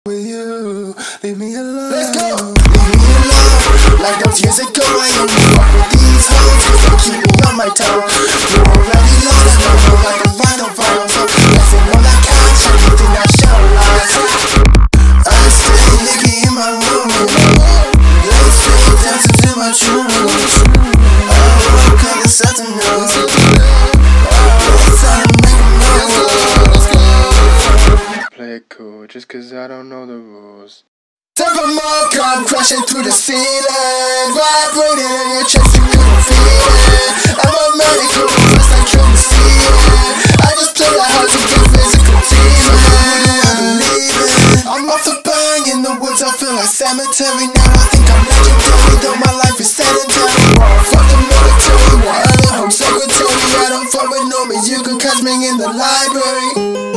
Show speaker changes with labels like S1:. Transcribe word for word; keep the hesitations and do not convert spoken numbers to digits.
S1: with you. Leave me alone. Let's go. Leave me alone. Like those years ago, I only fuck with these hoes, cause they keep me on my toes. You already know that I feel like a vinyl phone, so dancing on that couch, everything I show lies. I stay nigga in my room, late straight dancing to my tune. I woke up this afternoon.
S2: Play it cool, just cause I don't know the rules.
S1: Seven more come crashing through the ceiling, vibrating in your chest, you couldn't feel it. I'm a medical, just I couldn't see it. I just play that hard to get physical teaming. I believe it. I'm off the bang in the woods, I feel like cemetery now. I think I'm legendary, though my life is sedentary. Fuck the military, what other home secretary? I don't fuck with no, but you can catch me in the library.